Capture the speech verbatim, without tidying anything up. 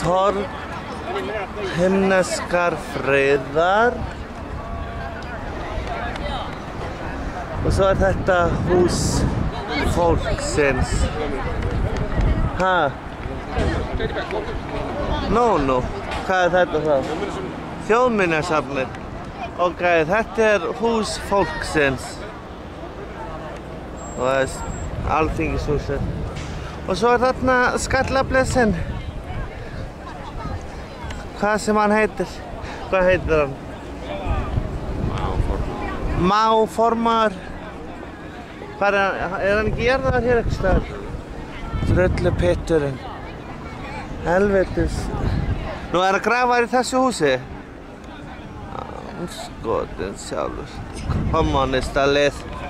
torg himneskar friðar. Og svo er þetta hús fólksins. Ha? Nú, nú. Hvað er þetta þá? Þjóðminjasafnið. Ok, þetta er hús fólksins. Og það er Alþingishúsið. Og svo er þarna Skallablesinn. Hvað sem hann heitir? Hvað heitir hann? Máformaður. Hvað er hann? Er hann ekki jarðaður hér eitthvað staðar? Drullupytturinn. Helvitis. Nú er hann grafaður í þessu húsi? Skotin sjálfur. Kommunistalið.